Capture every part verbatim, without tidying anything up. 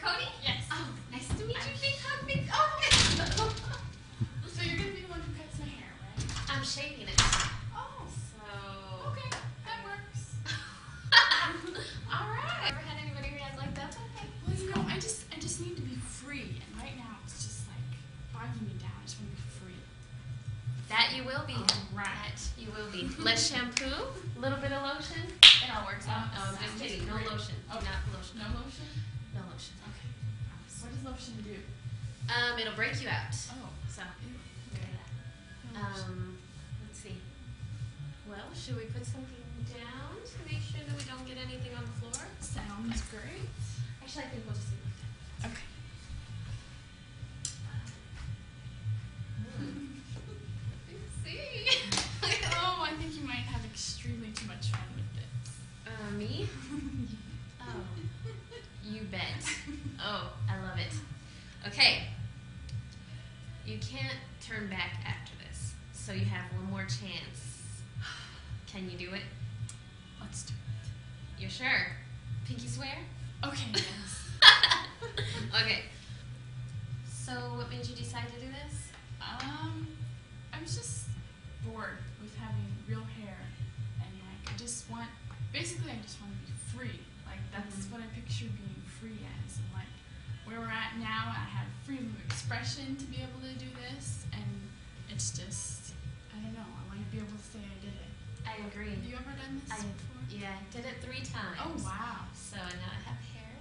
Cody? Yes. Oh, nice to meet you, Big Hug, Big Oh. So you're gonna be the one who cuts my hair, right? I'm shaving it. Oh. So. Okay, that works. All right. Ever had anybody who has like that? Okay. Well, you know, I just I just need to be free, and right now it's just like bogging me down. I just want to be free. That you will be. All right. That you will be. Less shampoo, a little bit of lotion. It all works out. Um, Oh, I'm just kidding. No great. lotion. Oh. Not lotion. No lotion? No lotion. Okay. What does lotion do? Um, it'll break you out. Oh. So, Ew. look at that. No lotion. Um, let's see. Well, should we put something down to make sure that we don't get anything on the floor? Sounds great. Actually, I think we'll just leave it like that. Okay. See? Oh, I think you might have extremely too much fun with this. Uh, me? Oh, you bet. Oh, I love it. Okay. You can't turn back after this, so you have one more chance. Can you do it? Let's do it. You're sure? Pinky swear? Okay, yes. Okay. So, what made you decide to do this? Um, I was just bored with having real hair, and like I just want, basically, I just want to be free. Like that's Mhm. what I picture being free as, and like where we're at now, I have freedom of expression to be able to do this, and it's just, I don't know, I want to be able to say I did it. I agree. Have you ever done this I, before? yeah, I did it three times. Oh wow. So now I have hair.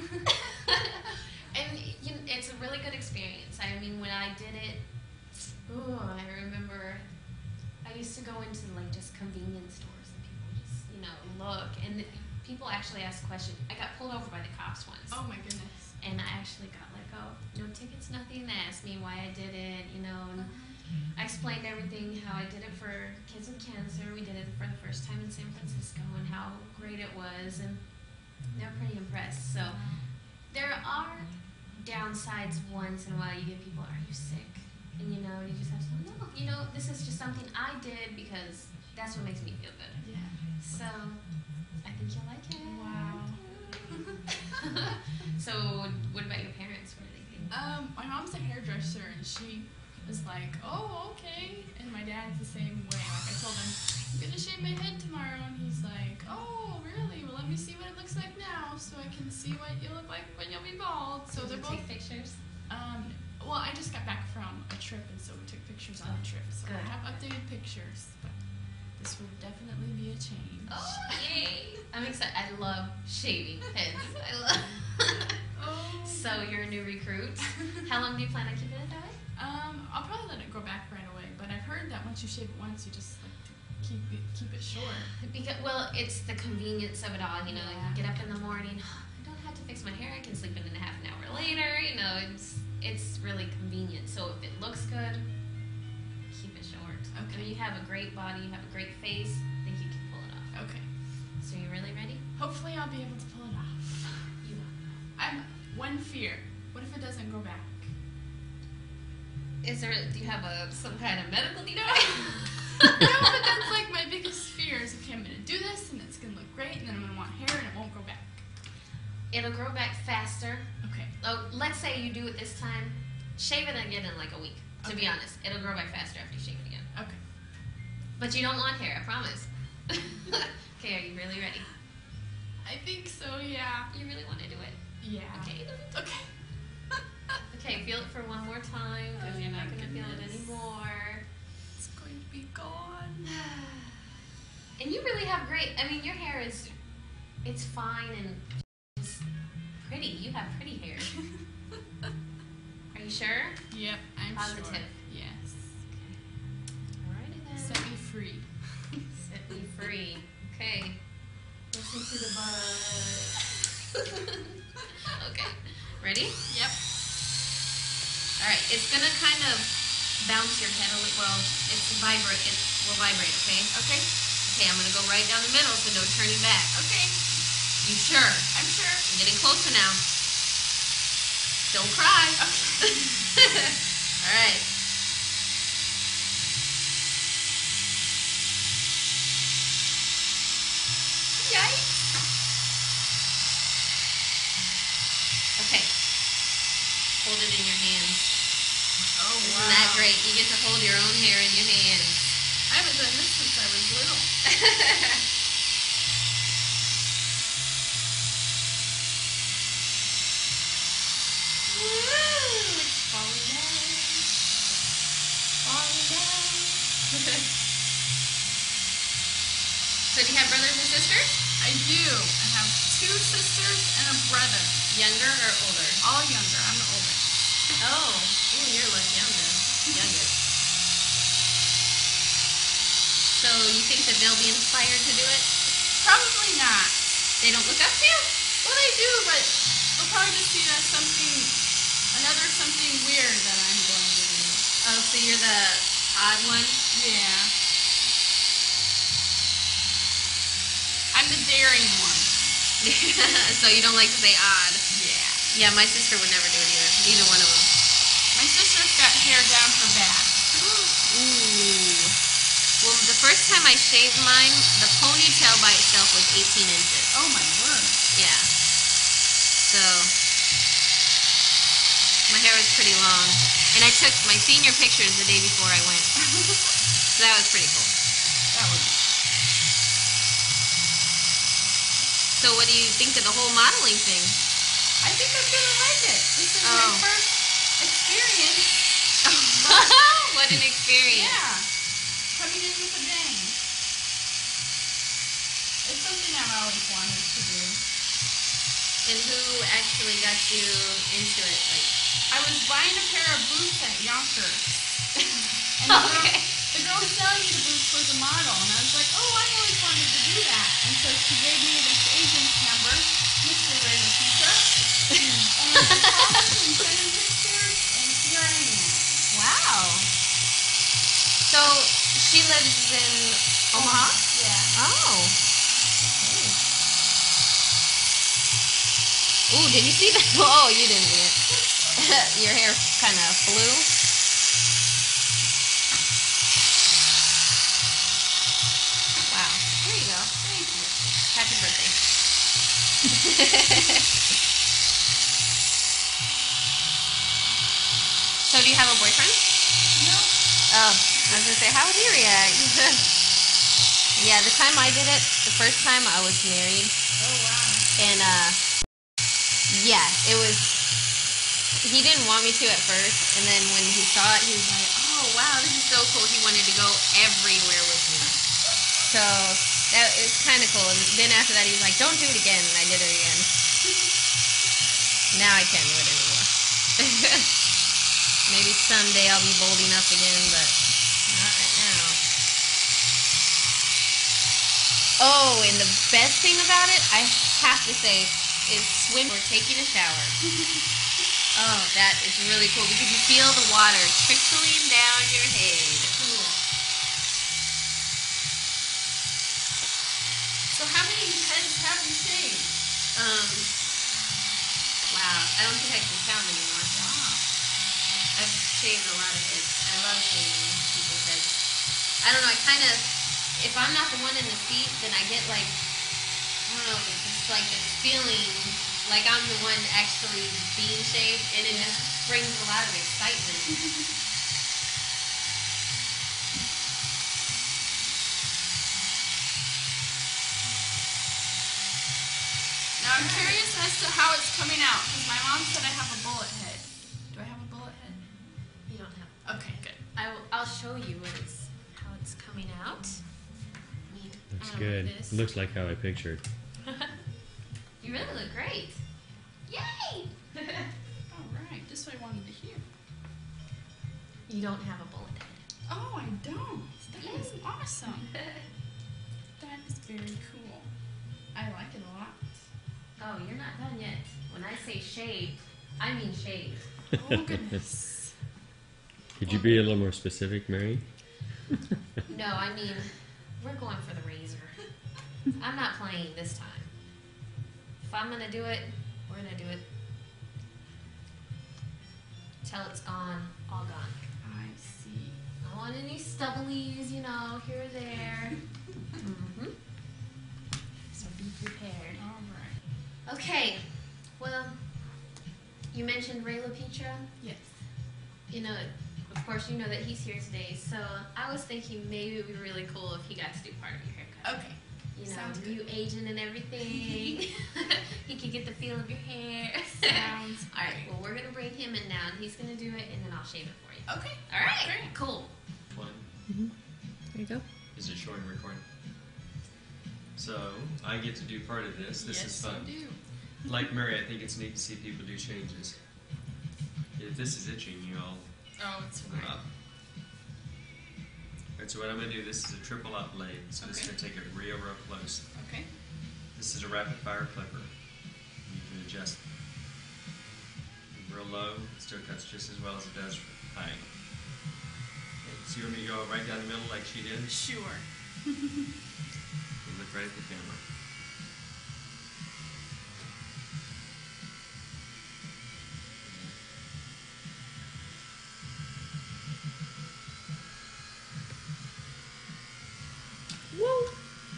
And you know, it's a really good experience. I mean, when I did it, ooh, I remember I used to go into like just convenience stores and people just, you know, look. And people actually ask questions. I got pulled over by the cops once. Oh my goodness. And I actually got let go. No tickets, nothing. They asked me why I did it, you know. And I explained everything, how I did it for kids with cancer. We did it for the first time in San Francisco and how great it was. And they're pretty impressed. So there are downsides once in a while. You get people, are you sick? And you know, you just have to say, no, you know, this is just something I did because that's what makes me feel good. Yeah. So I think you'll like it. Wow. So what about your parents? What do they think? Um, my mom's a hairdresser, and she was like, "Oh, okay." And my dad's the same way. Like I told him, "I'm gonna shave my head tomorrow," and he's like, "Oh, really? Well, let me see what it looks like now, so I can see what you look like when you'll be bald." So Did they're you both. take pictures? Um, well, I just got back from a trip, and so we took pictures on the trip. So I Good. have updated pictures, but this will definitely be a change. Oh, yay! I'm excited. I love shaving heads. I love. Oh. So you're a new recruit. How long do you plan on keeping it that way? Um, I'll probably let it grow back right away, but I've heard that once you shave it once, you just like to keep it, keep it short. Because well, it's the convenience of it all. You know, Yeah. you get up in the morning. I don't have to fix my hair. I can sleep in a half an hour later. You know, it's it's really convenient. So if it looks good, keep it short. Okay. I mean, you have a great body. You have a great face. I think you can pull it off. Okay. So you're really ready? Hopefully, I'll be able to pull it off. You will. I'm one fear. What if it doesn't grow back? Is there? Do you have a some kind of medical need? No, but that's like my biggest fear is, okay, I'm gonna do this and it's gonna look great, and then I'm gonna want hair and it won't grow back. It'll grow back faster. Okay. Oh, let's say you do it this time. Shave it again in like a week. To be Okay. honest, it'll grow back faster after you shave it again. Okay. But you don't want hair, I promise. Okay, are you really ready? I think so. Yeah. You really want to do it? Yeah. Okay. Okay. Okay, feel it for one more time because Oh you're not my going to feel it goodness. anymore. It's going to be gone. And you really have great. I mean, your hair is, it's fine and just pretty. You have pretty hair. Are you sure? Yep, I'm Positive. sure. Yes. Alrighty then. Set me free. Set me free. Okay. Listen to the buzz. Okay. Ready? Yep. Alright, it's gonna kind of bounce your head a little. Well, it's vibrate. It will vibrate, okay? Okay. Okay, I'm gonna go right down the middle, so no turning back. Okay. You sure? I'm sure. I'm getting closer now. Don't cry. Okay. Alright. Yikes. Okay. hold it in your hands. Oh, Isn't wow. that great? You get to hold your own hair in your hands. I haven't done this since I was little. Woo! It's falling down. Falling down. So do you have brothers and sisters? I do. I have two sisters and a brother. Younger or older? All younger. I'm the oldest. Oh. Ooh, you're like younger. Youngest. So you think that they'll be inspired to do it? Probably not. They don't look up to you? Well, they do, but they'll probably just see it as something, another something weird that I'm going to do. Oh, so you're the odd one? Yeah. I'm the daring one. So you don't like to say odd? Yeah. Yeah, my sister would never do it either. Neither one of them. My sister's got hair down her back. Ooh. Well, the first time I shaved mine, the ponytail by itself was eighteen inches. Oh my word. Yeah. So, my hair was pretty long. And I took my senior pictures the day before I went. So that was pretty cool. That was. So what do you think of the whole modeling thing? I think I'm gonna like it. This is Oh. my first experience. What an experience. Yeah. Coming in with a bang. It's something I've always wanted to do. And who actually got you into it? Like, I was buying a pair of boots at Yonkers. And the, okay. girl, the girl selling the boots was a model. And I was like, oh, I've always wanted to do that. And so she gave me this agent's number, Mister Ray Leticia. And I just called him and sent him pictures. And here I am. Wow. So she lives in Omaha? Yeah. Oh. Ooh, did you see that? Oh, you didn't see it. Your hair kind of flew. Wow. There you go. Thank you. Happy birthday. So do you have a boyfriend? No. Oh, I was gonna say, how would he react? Yeah, the time I did it, the first time I was married, Oh, wow. and uh, yeah, it was. He didn't want me to at first, and then when he saw it, he was like, "Oh wow, this is so cool." He wanted to go everywhere with me, so that it's kind of cool. And then after that, he was like, "Don't do it again," and I did it again. Now I can't do it anymore. Maybe someday I'll be bold enough again, but not right now. Oh, and the best thing about it, I have to say, is swim or taking a shower. Oh, that is really cool because you feel the water trickling down your head. Cool. So how many heads have you shaved? Um, wow, I don't think I can count anymore. Wow. I've shaved a lot of heads. I love shaving people's heads. I don't know, I kind of, if I'm not the one in the seat, then I get like, I don't know, it's like this feeling like I'm the one actually being shaved, and it just brings a lot of excitement. Now I'm curious as to how it's coming out because my mom said I have a bullet head. Do I have a bullet head? You don't have. Okay, good. I will, I'll show you what it's, how it's coming out. Need, Looks um, good. this. Looks like how I pictured. You really look great. Yay! All right, just what I wanted to hear. You don't have a bullet head. Oh, I don't. That Yay. is awesome. That is very cool. I like it a lot. Oh, you're not done yet. When I say shaved, I mean shaved. Oh goodness. Could you be a little more specific, Mary? No, I mean, we're going for the razor. I'm not playing this time. If I'm gonna do it, we're gonna do it till it's gone, all gone. I see. I don't want any stubblies, you know, here or there. Mm-hmm. So be prepared. All right. Okay, well, You mentioned Ray LaPetra. Yes. You know, of course, you know that he's here today. So I was thinking maybe it would be really cool if he got to do part of your haircut. Okay. You know, Sounds new good. agent and everything. He could get the feel of your hair. Sounds All right. great. Well, we're gonna bring him in now, and he's gonna do it, and then I'll shave it for you. Okay. All right. Great. Cool. One. There you go. Is it showing recording? So I get to do part of this. This yes, is fun. you do. Like Mary, I think it's neat to see people do changes. If this is itching, you all Oh, it's pull fine. it up. Alright, so what I'm going to do, this is a triple out blade. So this is Okay. going to take it real, real close. Okay. This is a rapid fire clipper. You can adjust it real low. It still cuts just as well as it does high. Okay, so you want me to go right down the middle like she did? Sure. You look right at the camera. Woo!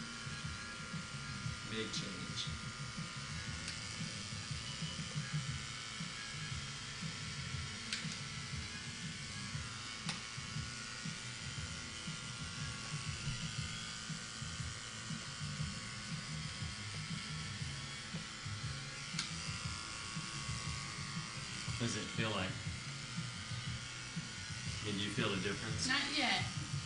Big change. What does it feel like? Can you feel the difference? Not yet.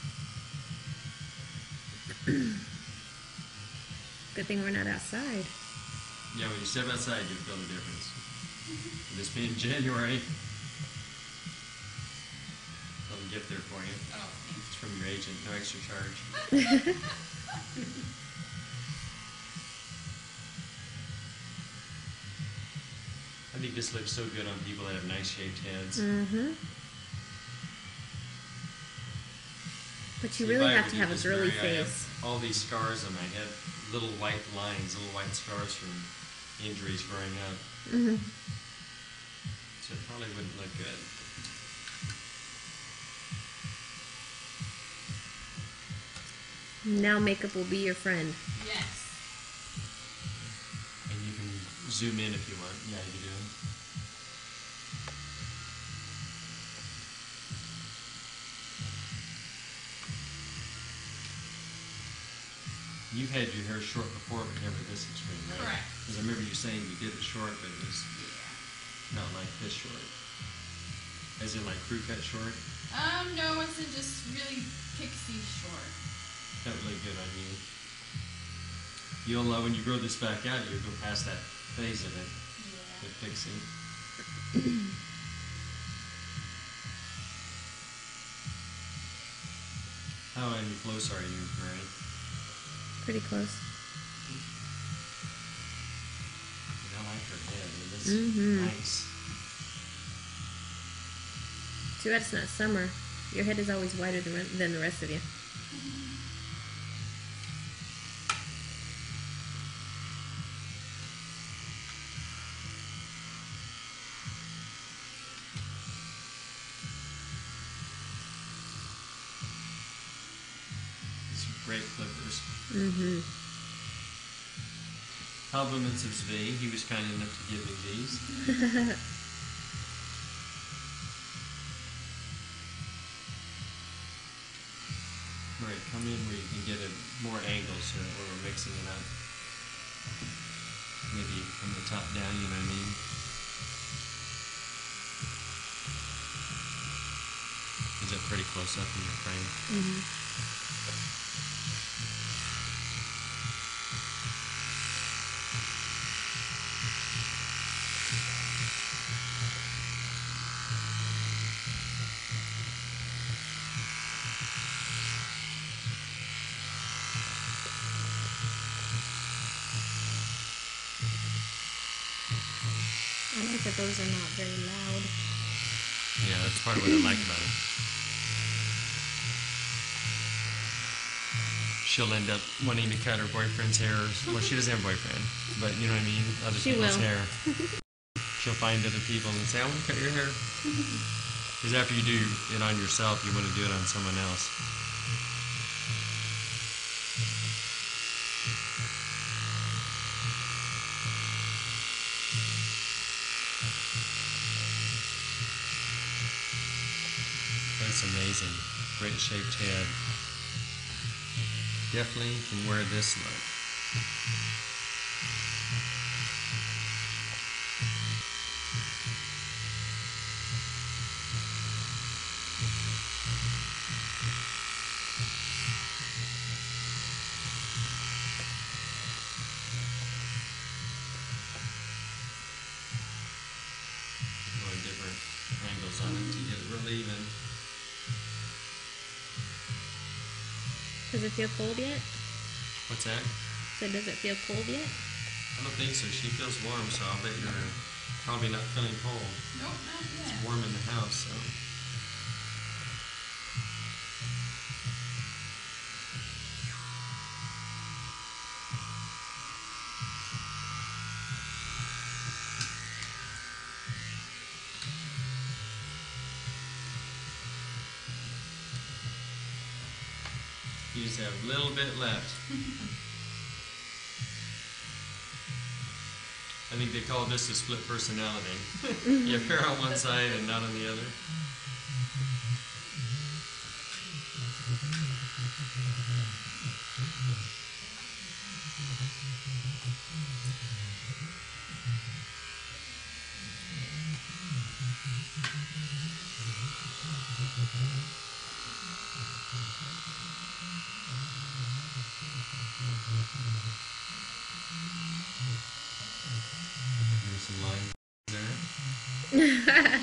Good thing we're not outside. Yeah, when you step outside, you feel the difference. This being January, little gift there for you. Oh, thanks. It's from your agent, no extra charge. I think this looks so good on people that have nice shaped heads. Mm-hmm. But you See, if really I have ever to do have a this, girly Mary, I have face. all these scars on my head, little white lines, little white scars from injuries growing up. Mm-hmm. So it probably wouldn't look good. Now makeup will be your friend. Yes. And you can zoom in if you want. Yeah, you do. You've had your hair short before, but never this extreme, right? Correct. Because I remember you saying you did it short, but it was Yeah. not like this short. As in like crew cut short? Um, no, it's a just really pixie short. That would look good on you. You'll, uh, when you grow this back out, you'll go past that phase of it, Yeah. the pixie. How on your close are you, Mary? Pretty close. I like her head. It is Mhm. nice. Too bad it's not summer. Your head is always whiter than, re- than the rest of you. These are great clippers. Mm-hmm. Compliments of Zvi. He was kind enough to give me these. Right, come in where you can get a more angles here where we're mixing it up. Maybe from the top down, you know what I mean? Is that pretty close up in your frame? Mm-hmm. I like that those are not very loud. Yeah, that's part of what I like about it. She'll end up wanting to cut her boyfriend's hair. Well, she doesn't have a boyfriend, but you know what I mean? Other She people's will. hair. She'll find other people and say, I want to cut your hair. Because after you do it on yourself, you want to do it on someone else. looks amazing. Great shaped head. Definitely can wear this look. Going different angles on it to get it real even. Does it feel cold yet? What's that? So does it feel cold yet? I don't think so. She feels warm, so I'll bet you're probably not feeling cold. Nope, not yet. It's warm in the house, so. You just have a little bit left. I think they call this a split personality. You have hair on one side and not on the other. There's some lines there.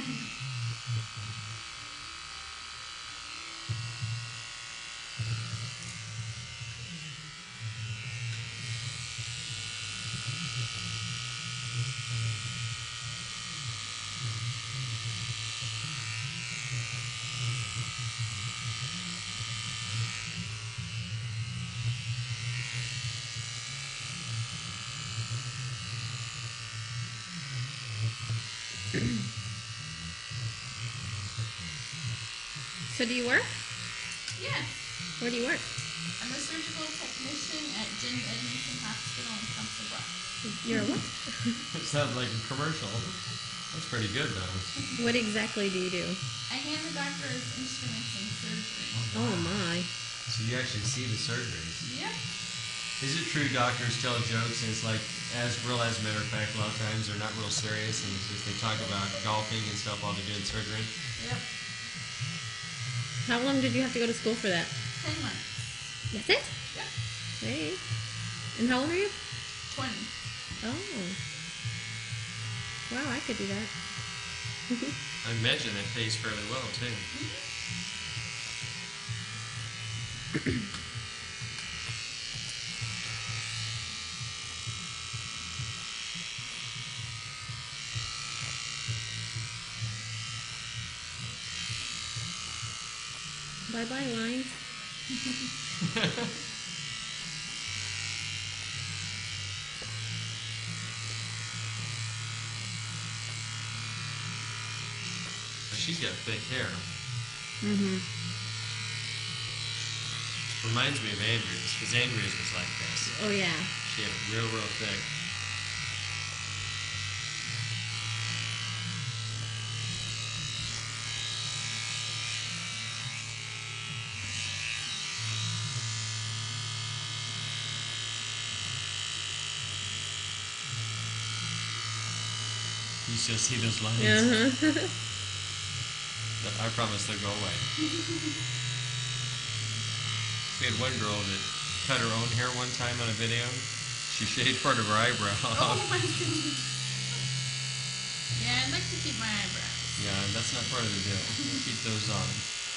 So do you work? Yes. Where do you work? I'm a surgical technician at Jim Edmonton Hospital in Council Bluffs. You're a what? It sounds like a commercial. That's pretty good, though. What exactly do you do? I hand the doctor's instruments in surgery. Oh my. So you actually see the surgeries. Yep. Is it true doctors tell jokes and it's like, as real as a matter of fact, a lot of times they're not real serious and it's just they talk about golfing and stuff while they're doing surgery? Yep. How long did you have to go to school for that? Ten months. That's it? Yep. Hey. And how old are you? Twenty. Oh. Wow, I could do that. I imagine it pays fairly well, too. Bye-bye, lines. She's got thick hair. Mm-hmm. Reminds me of Andrea's, because Andrea's was like this. Oh, yeah. She had it real, real thick. You still see those lines? Uh-huh. I promise they'll go away. We had one girl that cut her own hair one time on a video. She shaved part of her eyebrow Oh off. my goodness. Yeah, I'd like to keep my eyebrows. Yeah, that's not part of the deal. Keep those on.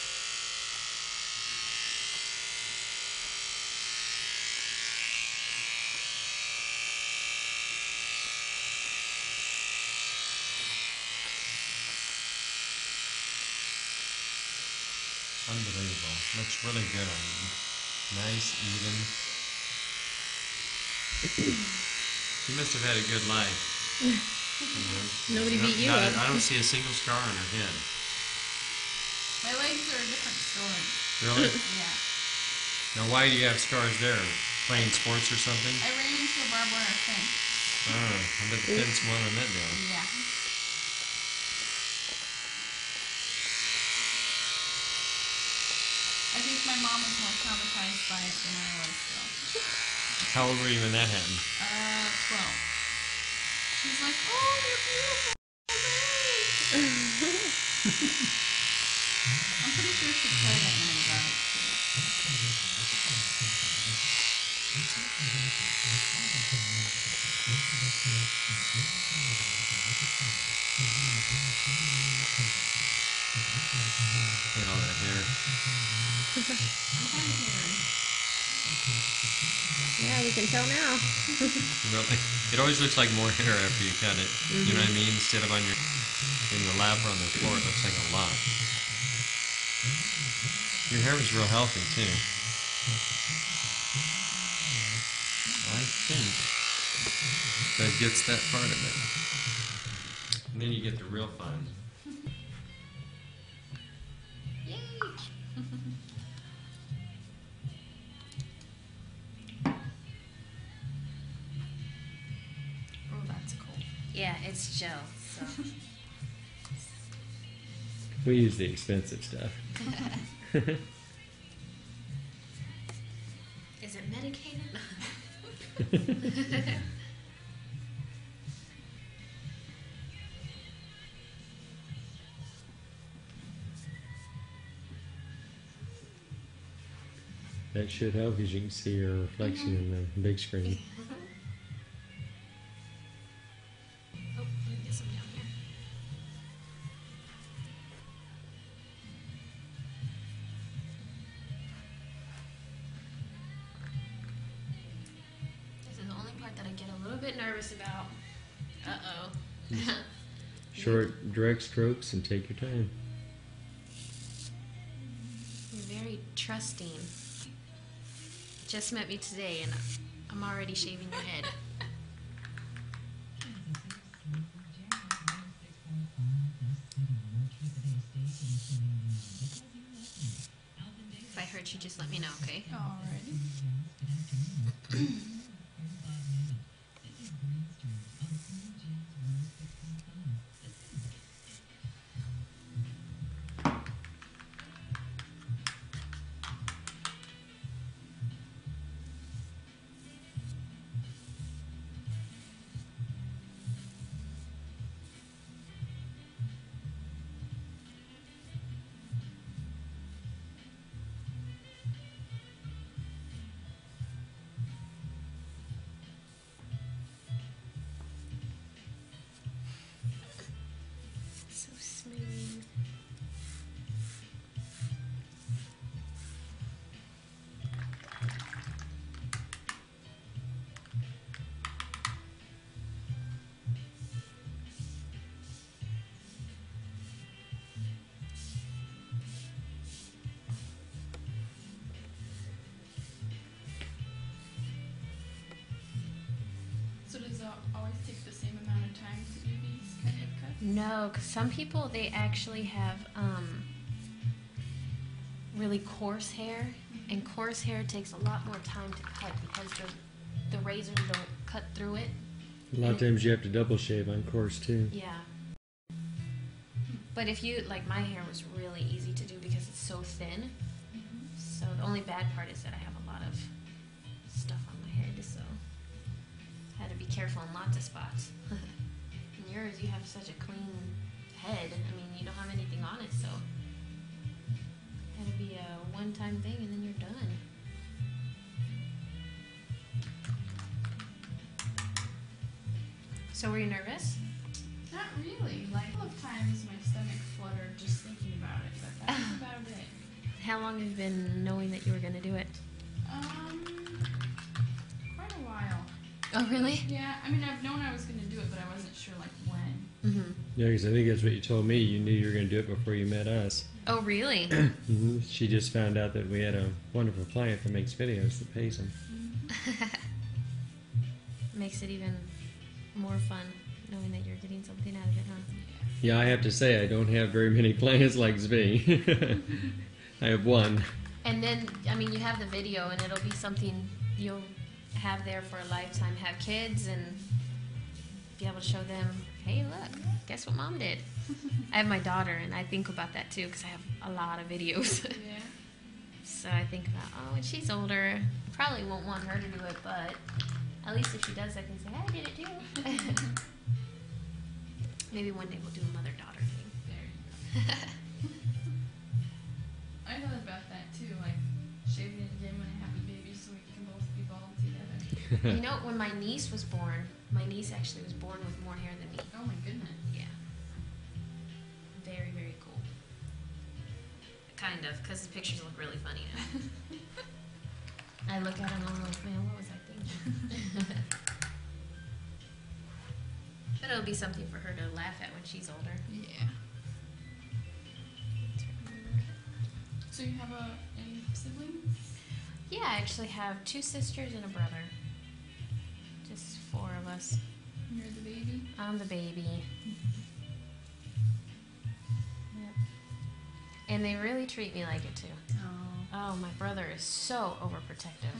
Unbelievable. Looks really good on you. Nice, even. She must have had a good life. You know, Nobody not- beat you not up. a- I don't see a single scar on her head. My legs are a different story. Really? Yeah. Now, why do you have scars there? Playing sports or something? I ran into a barbed wire fence. Oh, I bet the fence won on that deal. Yeah. I think my mom was more traumatized by it than I was, so. How old were you when that happened? Uh, twelve. She's like, oh, you're beautiful. I'm pretty sure she prayed at night about it, too. Look at all that hair. I'm kind of hairy. Yeah, we can tell now. Really? It always looks like more hair after you cut it. Mm-hmm. You know what I mean? Instead of on your in the lap or on the floor, it looks like a lot. Your hair was real healthy too. I think that gets that part of it. And then you get the real fun. Yay! Oh, that's cool. Yeah, it's gel, so. We use the expensive stuff. Is it medicated? That should help because you can see your reflection Mm-hmm. in the big screen. Oh, let me get some down here. This is the only part that I get a little bit nervous about. Uh-oh. Short, direct strokes and take your time. You're very trusting. Just met me today and I'm already shaving your head. If I hurt you, just let me know, okay? Alrighty. So smooth. So does it always take the same amount of time to do these kind of cuts? No, because some people, they actually have um, really coarse hair, and coarse hair takes a lot more time to cut because the, the razors don't cut through it. A lot of times you have to double shave on course too. Yeah. But if you, like, my hair was really easy to do because it's so thin. So the only bad part is that I have a lot of stuff on my head, so I had to be careful in lots of spots. In yours, you have such a clean head. I mean, you don't have anything on it, so it had to be a one-time thing, and then you're done. So were you nervous? Not really. Like, a couple of times my stomach fluttered just thinking about it, but that was about it. How long have you been knowing that you were going to do it? Um, quite a while. Oh, really? Yeah, I mean, I've known I was going to do it, but I wasn't sure, like, when. Mm-hmm. Yeah, because I think that's what you told me. You knew you were going to do it before you met us. Oh, really? hmm She just found out that we had a wonderful client that makes videos that pays them. Makes it even more fun knowing that you're getting something out of it, huh? Yeah, I have to say I don't have very many clients like Zvi. I have one. And then, I mean, you have the video, and it'll be something you'll have there for a lifetime. Have kids and be able to show them, hey, look, guess what mom did? I have my daughter, and I think about that too because I have a lot of videos. Yeah. So I think about, oh, when she's older, probably won't want her to do it, but at least if she does, I can say, I did it too. Maybe one day we'll do a mother-daughter thing. There you go. I thought about that too, like shaving it again when I have a baby so we can both be bald together. You know, when my niece was born, my niece actually was born with more hair than me. Oh my goodness. Yeah. Very, very cool. Kind of, because the pictures look really funny now. I look at them and I'm like, man, what was I thinking? But it'll be something for her to laugh at when she's older. Yeah. So you have a, any siblings? Yeah, I actually have two sisters and a brother. Just four of us. You're the baby? I'm the baby. Yep. And they really treat me like it too. Oh. Oh, my brother is so overprotective.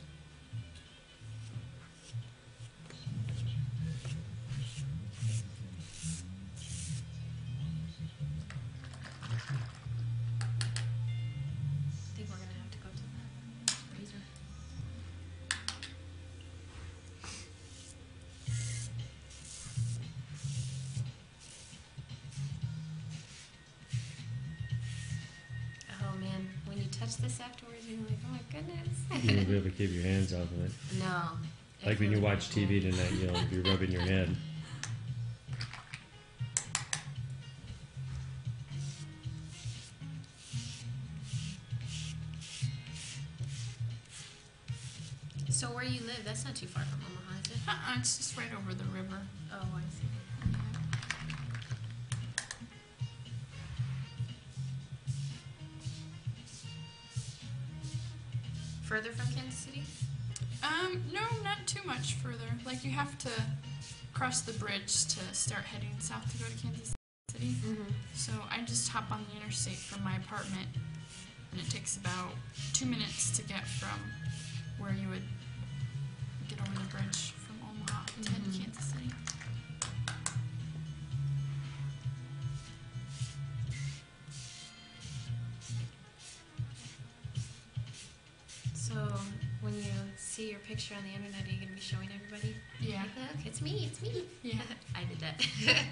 I think we're gonna have to go to the freezer. Oh man, when you touch this afterwards, you're like, oh my goodness. You won't be able to keep your hands off of it. No. Like when you It watch T V feels tonight, you'll be rubbing your head. So where you live, that's not too far from Omaha, is it? Uh-uh, it's just right over the river. Oh, I see. Further from Kansas City? Um, no, not too much further. Like, you have to cross the bridge to start heading south to go to Kansas City. Mm-hmm. So I just hop on the interstate from my apartment, and it takes about two minutes to get from where you would get over the bridge from Omaha to head to Mhm. Kansas City. So when you see your picture on the internet, are you going to be showing everybody? Yeah. Like, look, it's me, it's me. Yeah. I did that.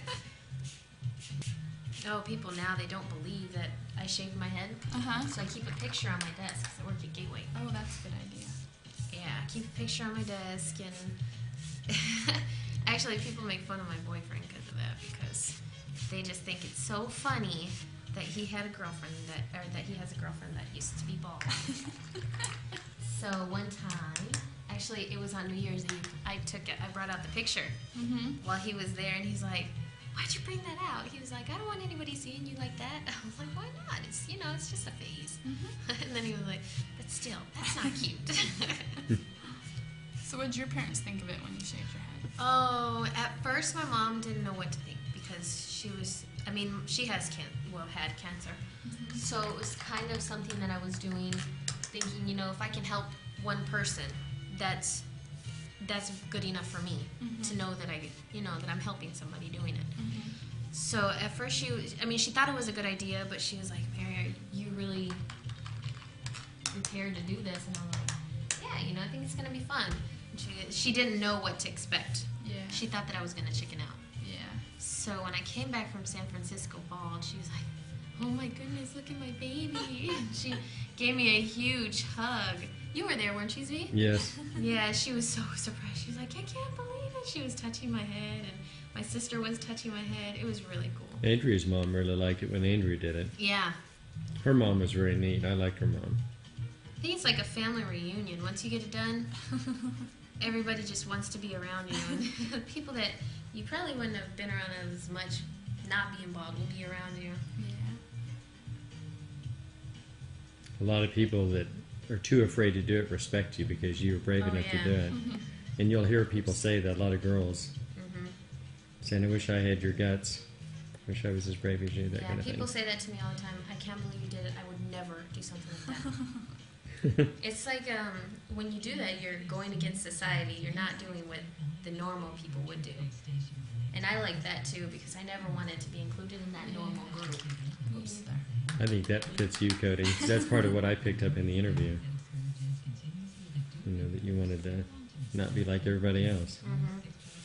Oh, people now, they don't believe that I shaved my head. Uh-huh. So I keep a picture on my desk because I work at Gateway. Oh, that's a good idea. Yeah, I keep a picture on my desk, and actually people make fun of my boyfriend because of that, because they just think it's so funny that he had a girlfriend that, or that he has a girlfriend that used to be bald. So one time, actually it was on New Year's Eve, I took it, I brought out the picture Mm-hmm. while he was there, and he's like, why'd you bring that out? He was like, I don't want anybody seeing you like that. I was like, why not? It's, you know, it's just a phase. Mm-hmm. And then he was like, but still, that's not cute. So what did your parents think of it when you shaved your head? Oh, at first my mom didn't know what to think because she was, I mean, she has can, well, had cancer. Mm-hmm. So it was kind of something that I was doing, thinking, you know, if I can help one person, that's that's good enough for me Mhm. to know that I, you know, that I'm helping somebody doing it. Mm-hmm. So at first she was, I mean, she thought it was a good idea, but she was like, Mary, are you really prepared to do this? And I'm like, yeah, you know, I think it's gonna be fun. And she, she didn't know what to expect. Yeah. She thought that I was gonna chicken out. Yeah. So when I came back from San Francisco bald, she was like, oh my goodness, look at my baby. And she gave me a huge hug. You were there, weren't you, Z? Yes. Yeah, she was so surprised. She was like, I can't believe it. She was touching my head, and my sister was touching my head. It was really cool. Andrea's mom really liked it when Andrea did it. Yeah. Her mom was very neat. I liked her mom. I think it's like a family reunion. Once you get it done, everybody just wants to be around you. And people that you probably wouldn't have been around as much not being bald will be around you. Yeah. A lot of people that are too afraid to do it respect you because you were brave Oh, enough yeah. to do it. And you'll hear people say that, a lot of girls Mm-hmm. saying, I wish I had your guts. Wish I was as brave as you, that Yeah, kind of people thing. say that to me all the time. I can't believe you did it. I would never do something like that. It's like um, when you do that, you're going against society. You're not doing what the normal people would do. And I like that too because I never wanted to be included in that normal group. Me either. I think that fits you, Cody. 'Cause that's part of what I picked up in the interview. You know, that you wanted to not be like everybody else. Mm-hmm.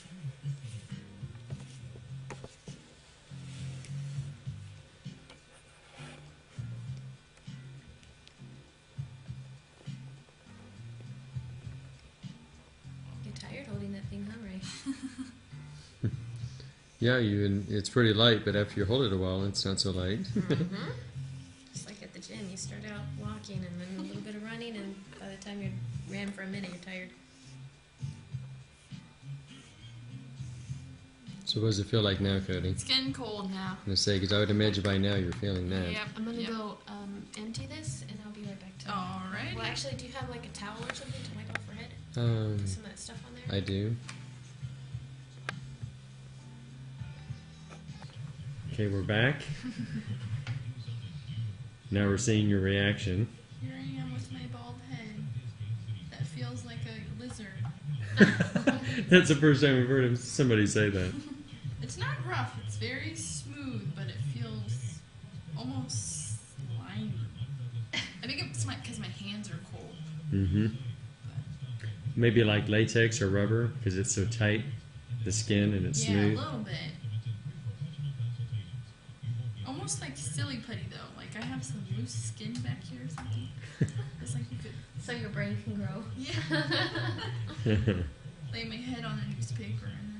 You're tired holding that thing, huh, Ray? Yeah, you. And it's pretty light, but after you hold it a while, it's not so light. Mm-hmm. Just like at the gym, you start out walking and then a little bit of running, and by the time you ran for a minute, you're tired. So what does it feel like now, Cody? It's getting cold now. I'm gonna say, because I would imagine by now you're feeling that. Yep. I'm gonna Yep. go um, empty this, and I'll be right back to it. Alright. Well, actually, do you have like a towel or something to wipe off your head? Um, Put some of that stuff on there? I do. Okay, we're back. Now we're seeing your reaction. Here I am with my bald head. That feels like a lizard. That's the first time we've heard him, somebody say that. It's not rough. It's very smooth, but it feels almost slimy. I think it's my because my hands are cold. Mm-hmm. Maybe like latex or rubber, because it's so tight, the skin, and it's Yeah, smooth. a little bit. Almost like silly putty though. Like I have some loose skin back here or something. It's like you could. So your brain can grow. Yeah. Lay my head on a newspaper and